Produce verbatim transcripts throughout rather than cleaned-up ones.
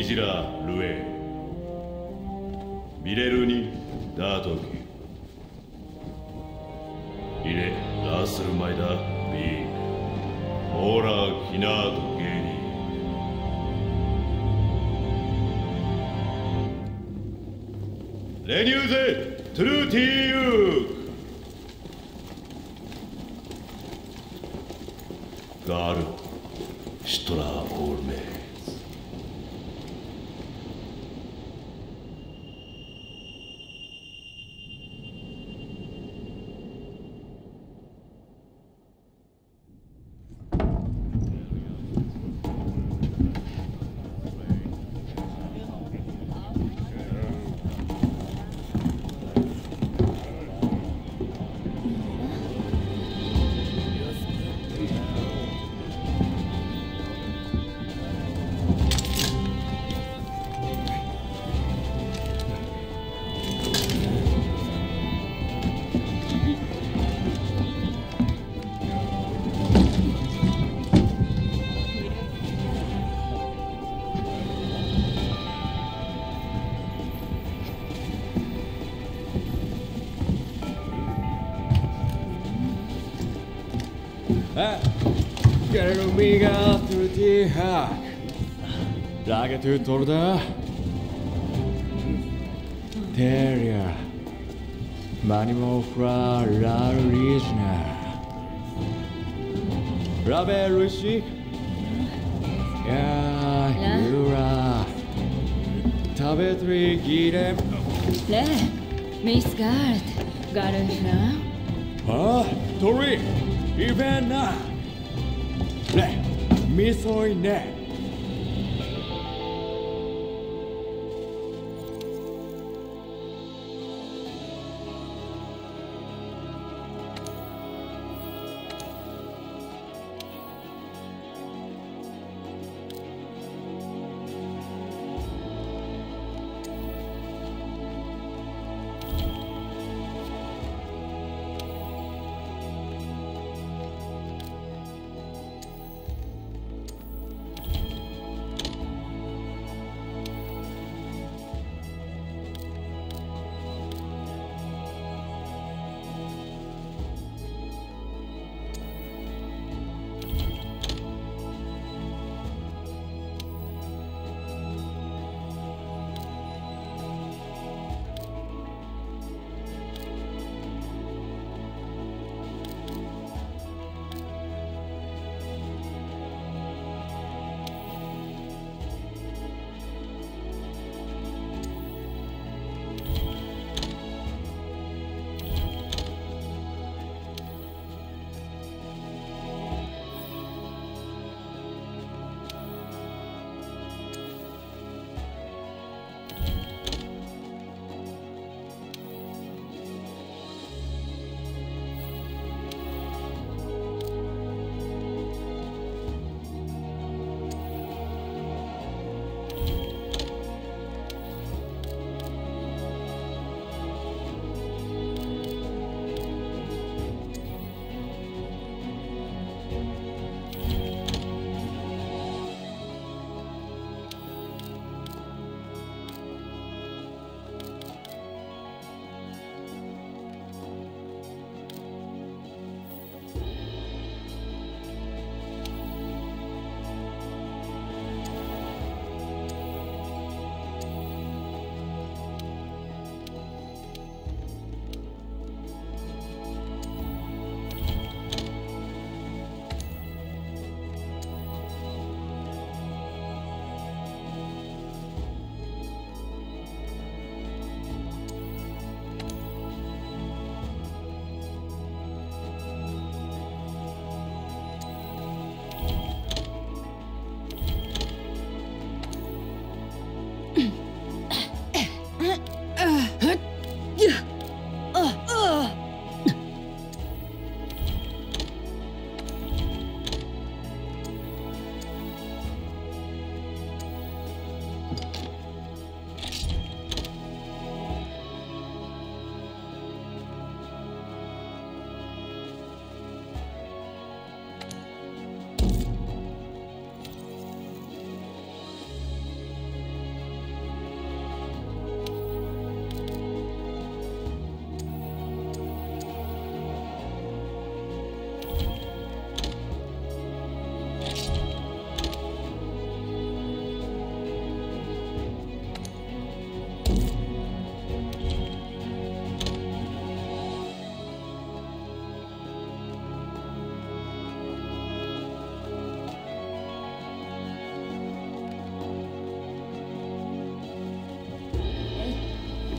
ジラ・ルエミレルニ・ダートキイレ・ラースルマイダ・ビークオーラ・キナート・ゲイリーレニューゼ・トゥルーティーユーガール・シトラー・オールメイ Garumiga thirty hack. Laget ut ordet. Terrier. Manimo fra la Rizna. Rabe Rushi. Ya, Yura. Tabetri Gidem. Le, Miss Gart. Garufra. Ah, Tori. Even now. Le, misoi ne.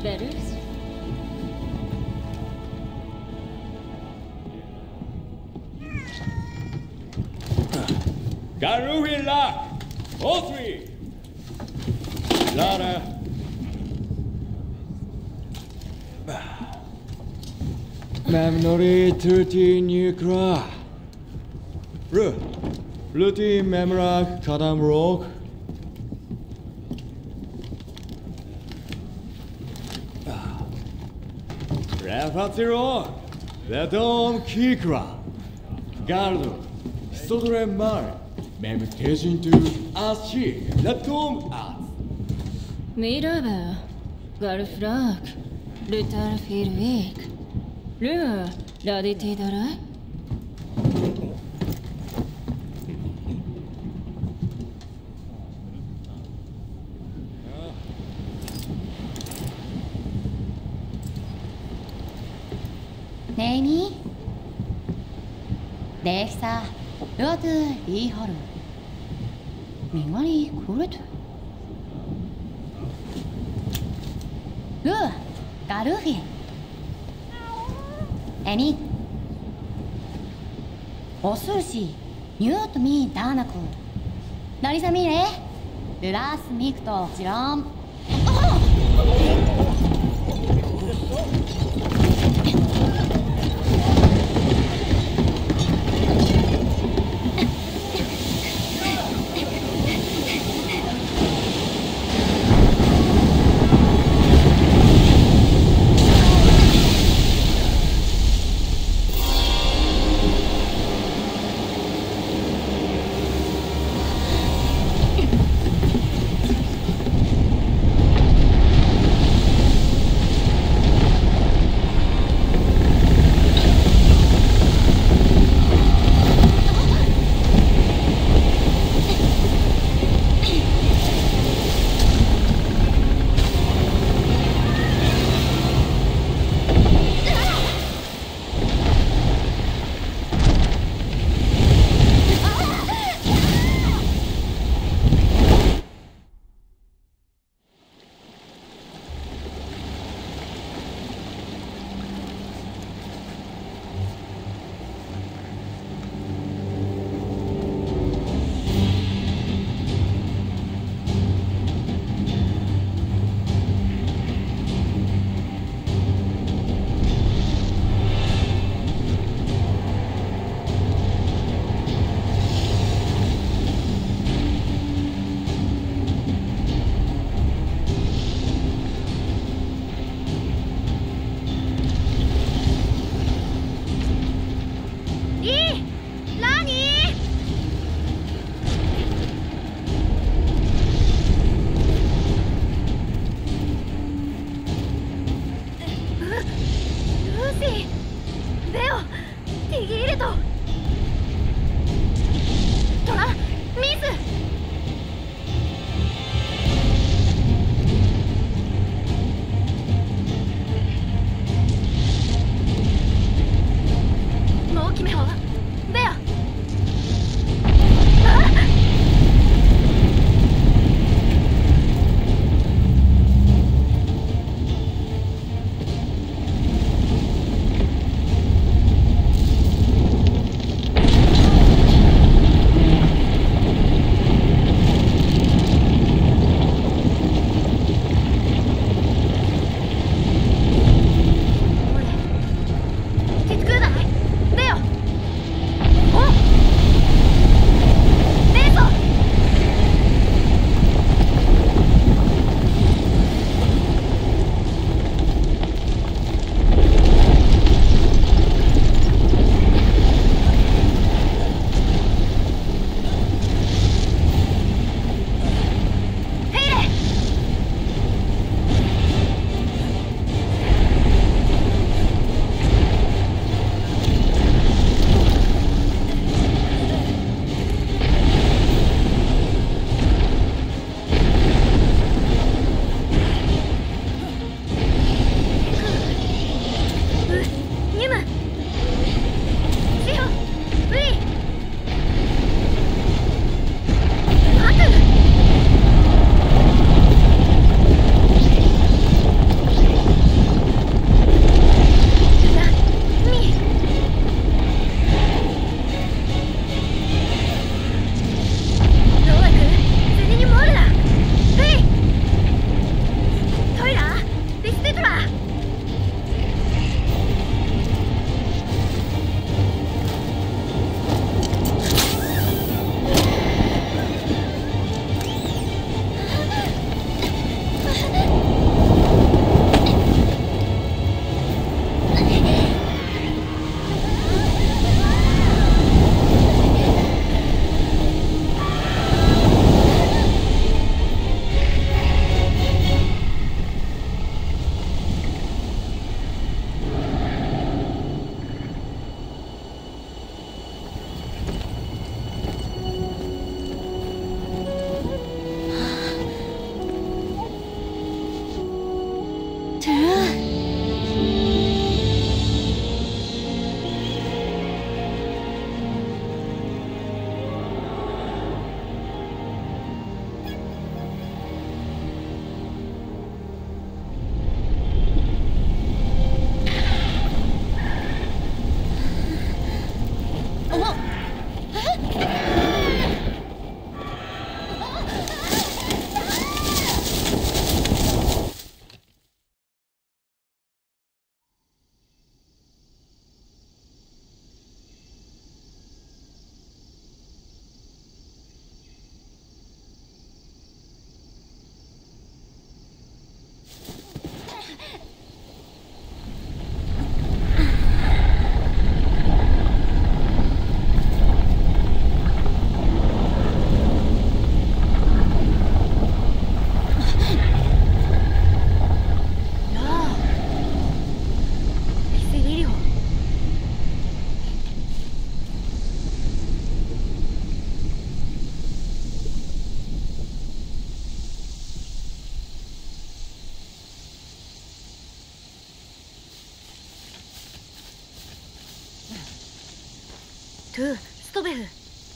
ベルスガルフィンラックオースリーラダメモリートゥーティーニュークラルルティメモラーカダムロークレファツィローレドンキークラガルドストドレマルメムテジントゥアシーレトンアミラバーガルフラークルターフィルウィークルアラディティダライ 네니 넥사 로드 리허르 민원이 그래도 르 가르히 애니 어술시 뉴트 미 다나쿠 나리사미레 르라스 미크토 지럼 トゥストベフ。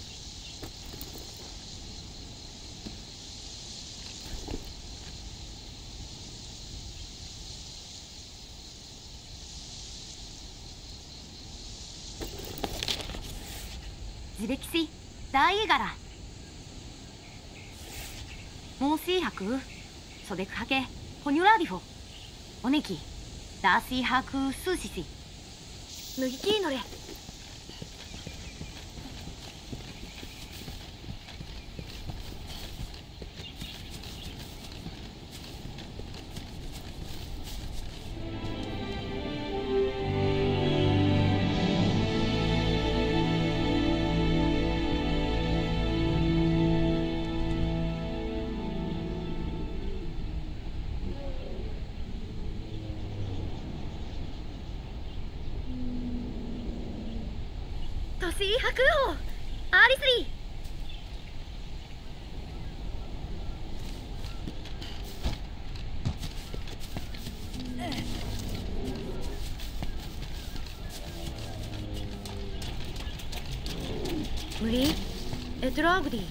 ズベキシ大イガラモーシーハクソデクハケホニュラディフォオネキダーシーハクスーシシヌギキーノレ。トシーハクオアリスリー。無理エトラーグディ。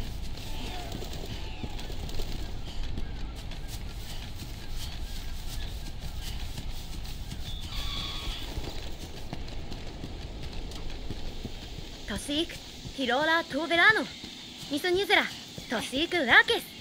トシークヒローラトーベラーノミソニューゼラトシークラーケス。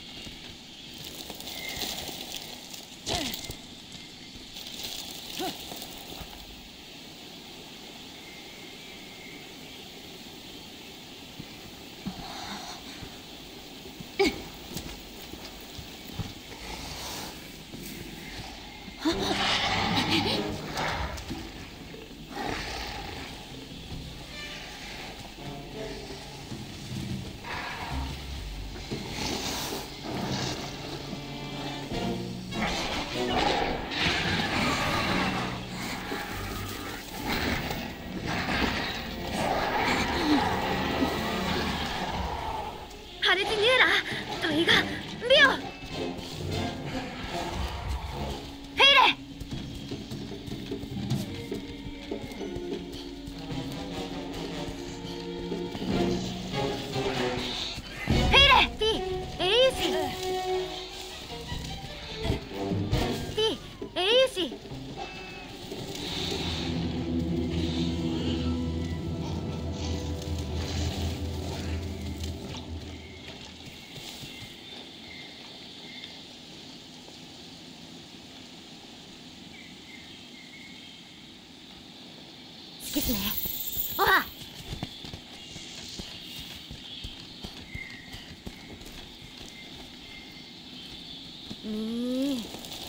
ハレジニューラトイガビオフェイレ。フェイレティエイユシティエイユシ。キスねオハ。みー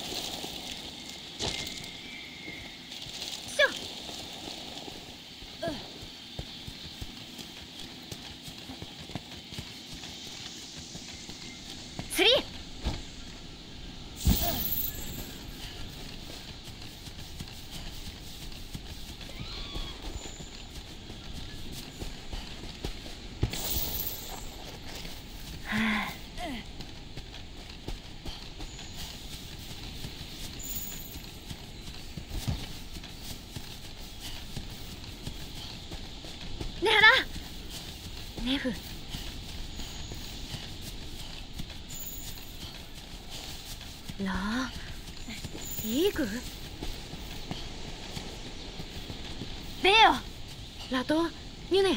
しょスリー。ネハラネフライーグベオラトニュネ。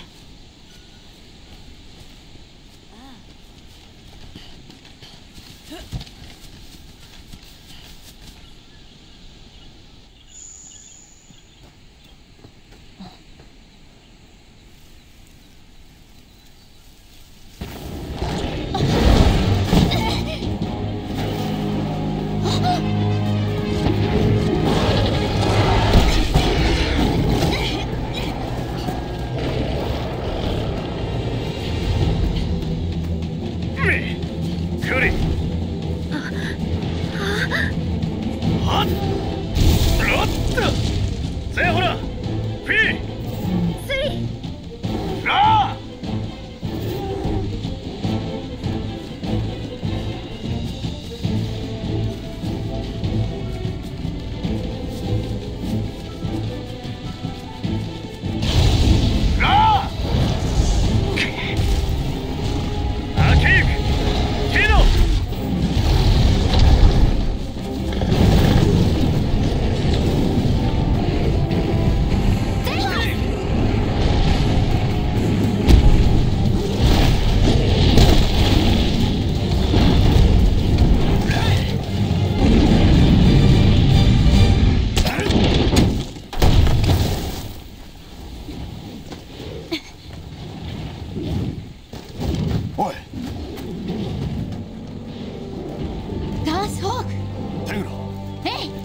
スホーク。 テグラ。 えい。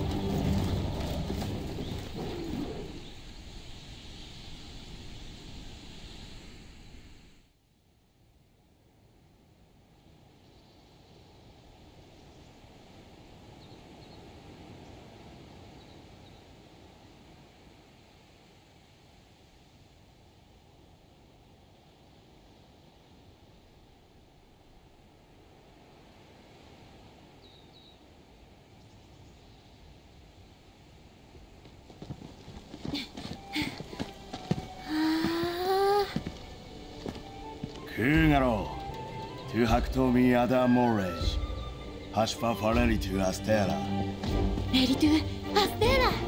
クーガロー、トゥハクトミアダモレージ、ハシファファレリトゥアステラ。 レリトゥアステーラ。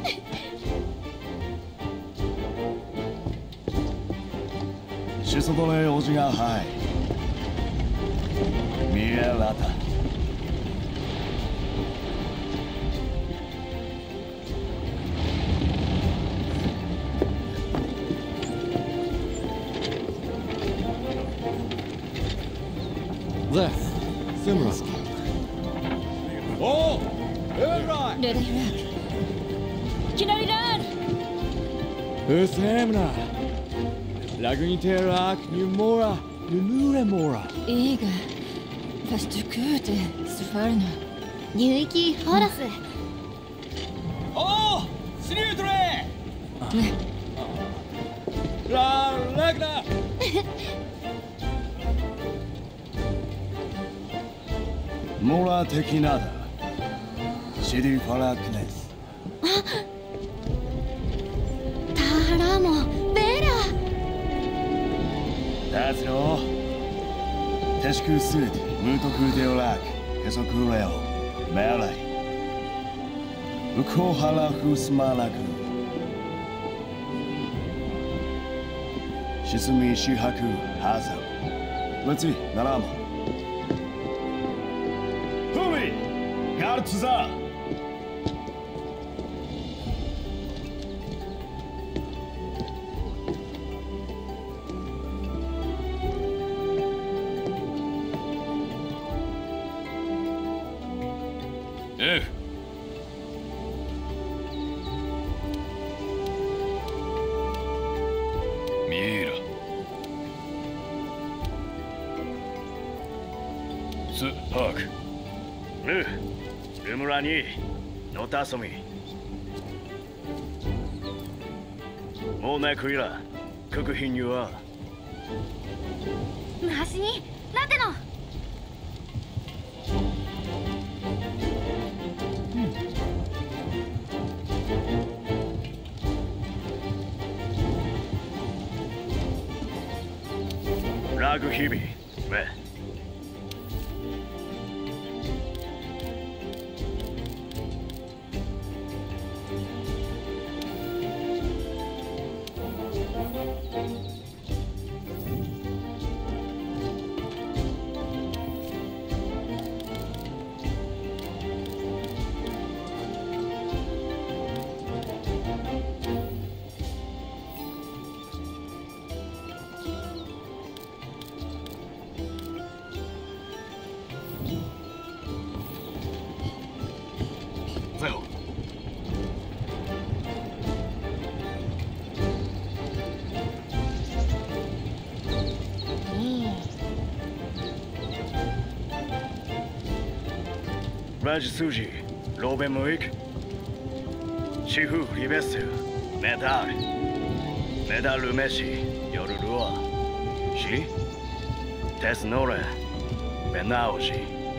シソドレオジがハイ。ミエラタ。 There, Simra. Oh, right. レディフラッグキナリラン Usemna. Laguniterak, Numora, Numuremora. イーガファストクーテスファルナ流域ホーラス。 Oh, Sniutre. La Lagna. モラテキナダ。シディファラクネス。 タラモベラ。 ダズロテシクスーテムートクデオラクケソクレオメライウコハラフスマラクシスミシハクハザウレツィナラモフミガルツザF ミエラスパークルルムラニノタソミモーナクイラククヒニュア端にラテのラグヒビメゼロラジスージローベムウィークシフリベッセルメダルメダルメシヨルルアシテスノレベナオジ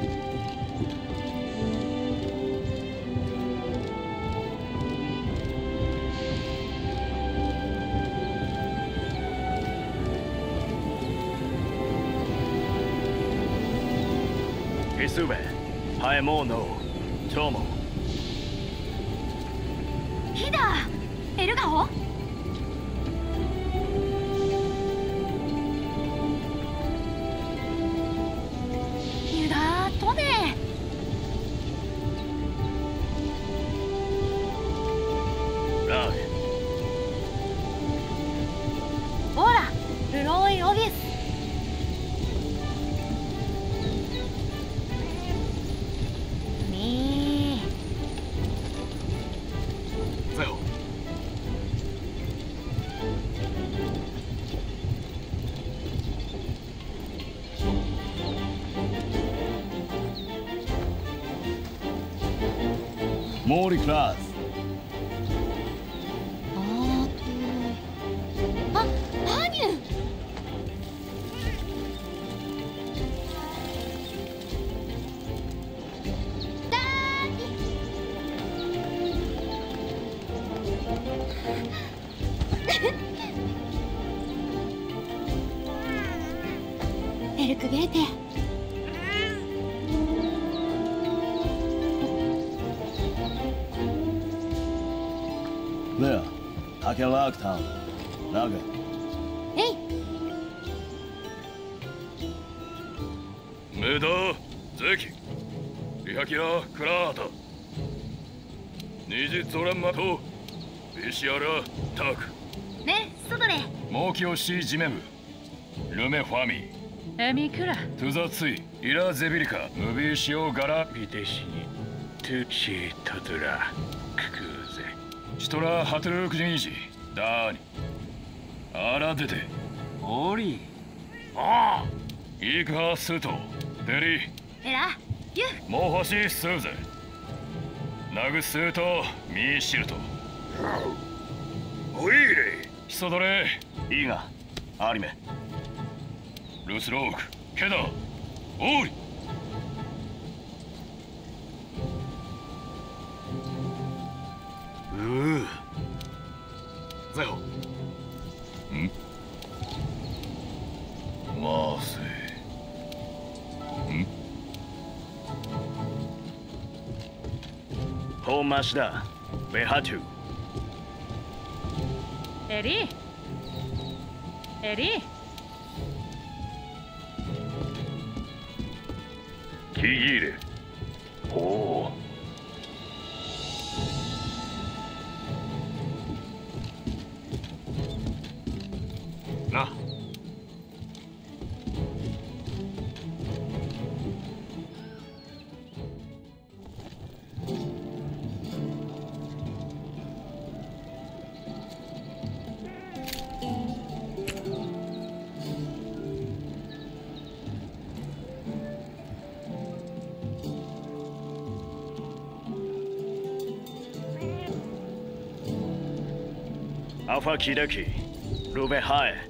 イスベハエモーノトモヒダエルガホユダトネラーオーラルローイオビスモーリクラス。 あーとあハニューだーエルクゲーテ There, I can lock down. Naga. えいメダゼキリハキラクラータニジゾランマトビシアラタクねソドレモキオシジメムルメファミエミクラトゥザツイイラゼビリカムビシオガラビテシニトゥチトドラククーゼシトラハトルクジニジダーニアラデテオリああイクハストデリエラユモホシスーゼナグスートミーシルトオイレヒソドレイガアリメルスロークケダオーリううゼホんマーセんホーマシダベハトゥエリエリキギーレおおなアルファキダキルベハエ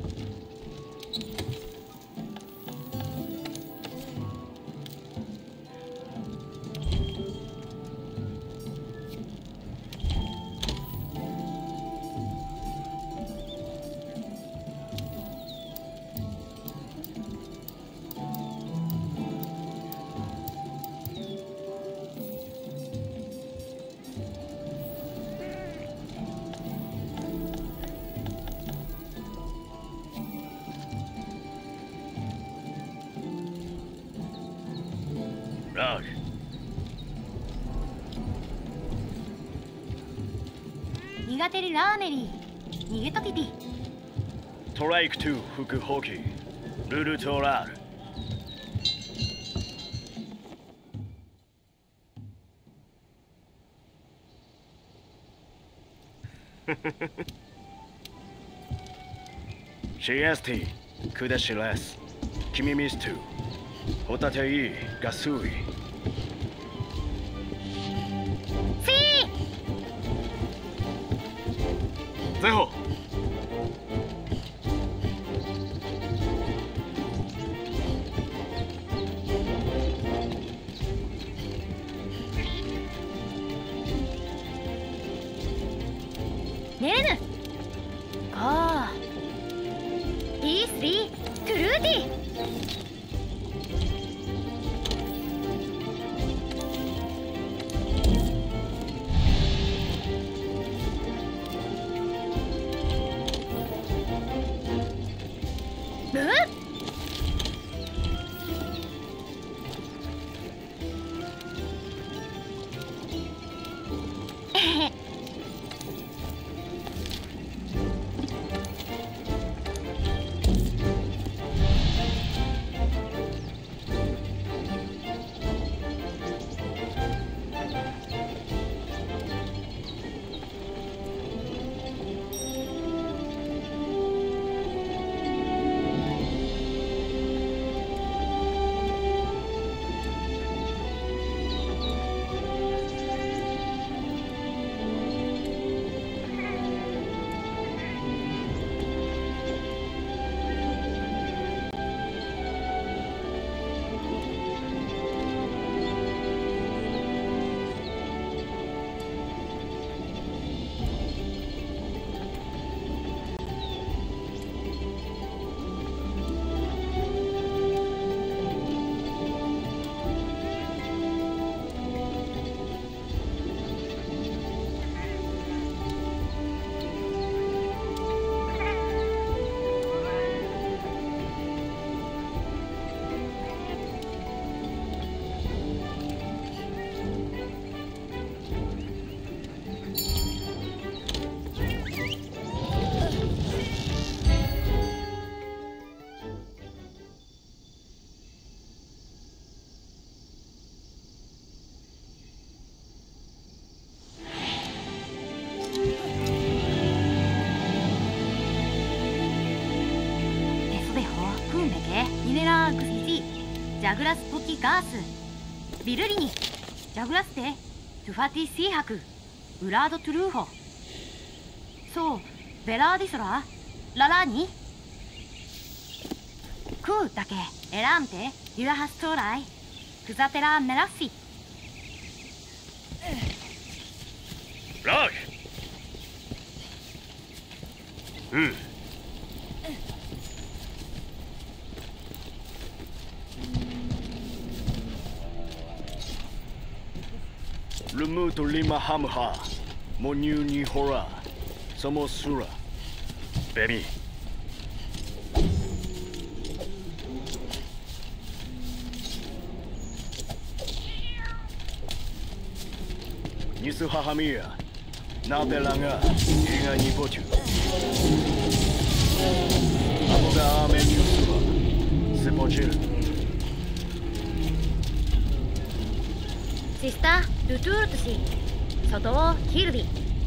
ラーグ苦手にラーネリー逃げときぴトライクに副放棄ルルトラールシエスティクデシレスキミミストゥホタテイガスイゼホネレヌゴー イースリー トゥルーティブーャグラスポキガースビルリニジャグラステトゥファティシーハクウラードトゥルーホそうベラーディソラララーニクーだけエランテユラハストーライクザテラメラッシラークうんルムートリマハムハモニューニホラソモスラベビーニスハハミヤナベラがイガニボチュアボガーメニュースはスポジルシスター・ルトゥールトシ外をキルビ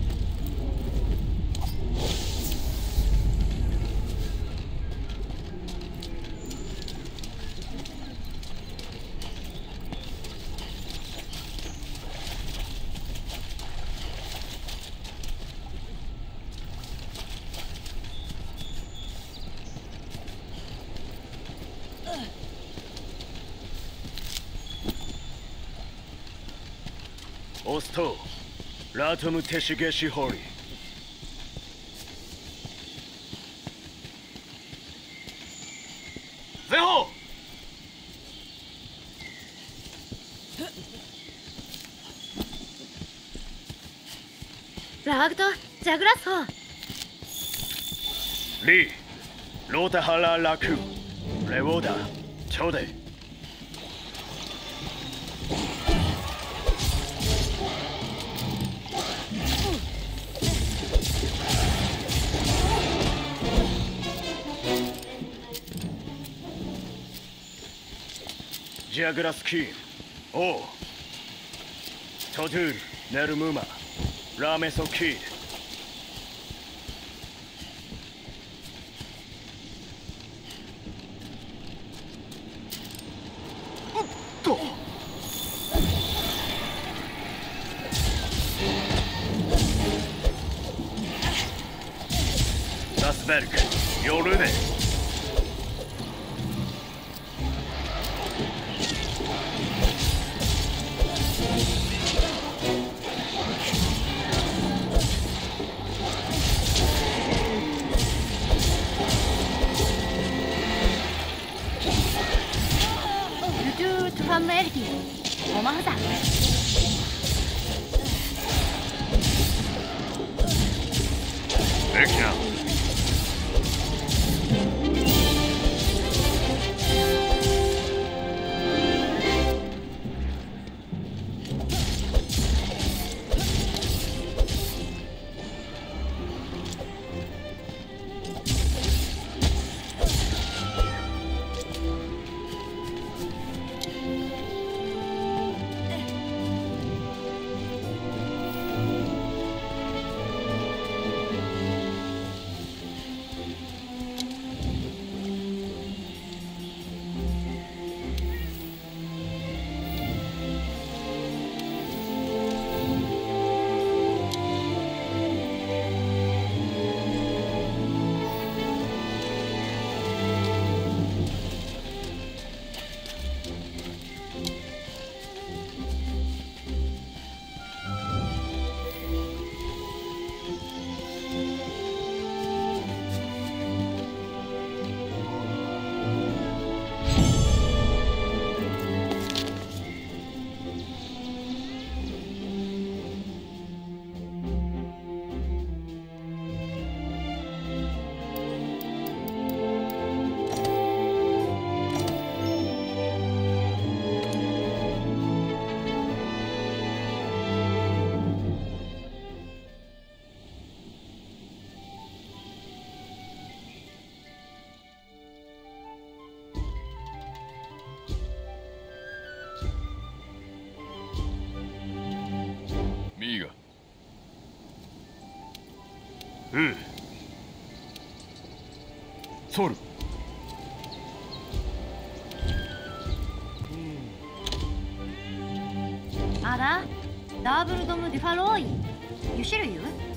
オストラトムテシゲシホリゼホラーグとジャグラスホリーロータハララクレウォーダチョデジャグラスキーオートドゥールネルムーマラーメソキーおっとダスベルク夜ねファンムエルティオマフザエキナミーガうんソルアダダブルドムデュファローイユシルユ